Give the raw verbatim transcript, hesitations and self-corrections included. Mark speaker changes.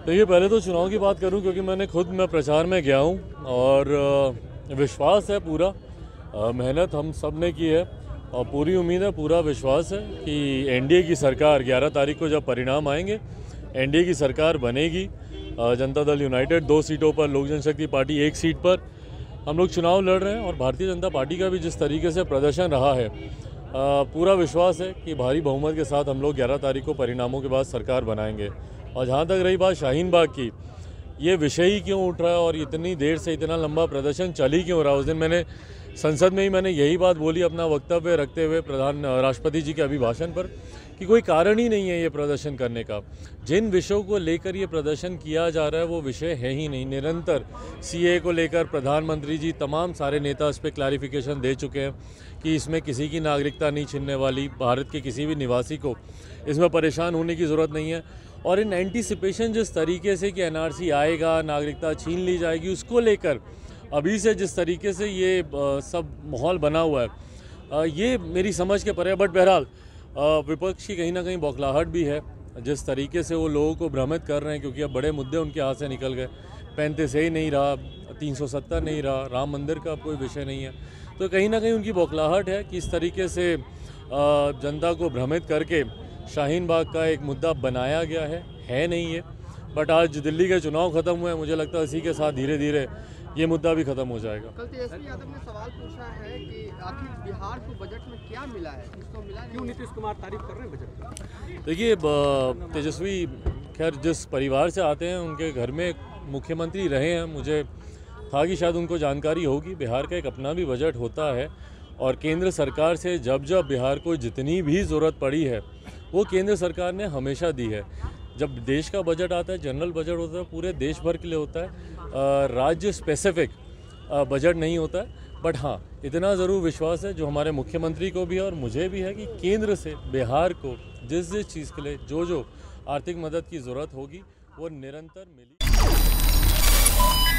Speaker 1: देखिए, पहले तो चुनाव की बात करूं क्योंकि मैंने खुद मैं प्रचार में गया हूं और विश्वास है पूरा, मेहनत हम सब ने की है और पूरी उम्मीद है, पूरा विश्वास है कि एनडीए की सरकार ग्यारह तारीख को जब परिणाम आएंगे, एनडीए की सरकार बनेगी। जनता दल यूनाइटेड दो सीटों पर, लोक जनशक्ति पार्टी एक सीट पर हम लोग चुनाव लड़ रहे हैं और भारतीय जनता पार्टी का भी जिस तरीके से प्रदर्शन रहा है, पूरा विश्वास है कि भारी बहुमत के साथ हम लोग ग्यारह तारीख को परिणामों के बाद सरकार बनाएंगे। और जहाँ तक रही बात शाहीन बाग की, ये विषय ही क्यों उठ रहा है और इतनी देर से इतना लंबा प्रदर्शन चल ही क्यों रहा है। उस दिन मैंने संसद में ही मैंने यही बात बोली अपना वक्तव्य रखते हुए प्रधान राष्ट्रपति जी के अभिभाषण पर कि कोई कारण ही नहीं है ये प्रदर्शन करने का। जिन विषयों को लेकर ये प्रदर्शन किया जा रहा है वो विषय है ही नहीं। निरंतर सीए को लेकर प्रधानमंत्री जी, तमाम सारे नेता इस पर क्लैरिफिकेशन दे चुके हैं कि इसमें किसी की नागरिकता नहीं छीनने वाली, भारत के किसी भी निवासी को इसमें परेशान होने की ज़रूरत नहीं है। और इन एंटीसिपेशन जिस तरीके से कि एनआरसी आएगा, नागरिकता छीन ली जाएगी, उसको लेकर अभी से जिस तरीके से ये सब माहौल बना हुआ है, ये मेरी समझ के परे। बट बहरहाल विपक्ष की कहीं ना कहीं बौखलाहट भी है जिस तरीके से वो लोगों को भ्रमित कर रहे हैं, क्योंकि अब बड़े मुद्दे उनके हाथ से निकल गए। पैंतीस ही नहीं रहा, तीन सौ सत्तर नहीं रहा, राम मंदिर का कोई विषय नहीं है। तो कहीं ना कहीं उनकी बौखलाहट है कि इस तरीके से जनता को भ्रमित करके शाहीन बाग का एक मुद्दा बनाया गया है है नहीं है। बट आज दिल्ली के चुनाव खत्म हुए, मुझे लगता है इसी के साथ धीरे धीरे ये मुद्दा भी खत्म हो जाएगा।
Speaker 2: कल तेजस्वी यादव ने सवाल पूछा है कि आखिर बिहार को बजट में क्या मिला है, किसको मिला, क्यों नीतीश कुमार तारीफ कर रहे हैं बजट की?
Speaker 1: देखिए, तेजस्वी खैर जिस परिवार से आते हैं, उनके घर में मुख्यमंत्री रहे हैं, मुझे था कि शायद उनको जानकारी होगी। बिहार का एक अपना भी बजट होता है और केंद्र सरकार से जब जब बिहार को जितनी भी ज़रूरत पड़ी है वो केंद्र सरकार ने हमेशा दी है। जब देश का बजट आता है, जनरल बजट होता है, पूरे देश भर के लिए होता है, राज्य स्पेसिफिक बजट नहीं होता है। बट हाँ, इतना ज़रूर विश्वास है जो हमारे मुख्यमंत्री को भी है और मुझे भी है कि केंद्र से बिहार को जिस जिस चीज़ के लिए जो जो आर्थिक मदद की ज़रूरत होगी वो निरंतर मिली।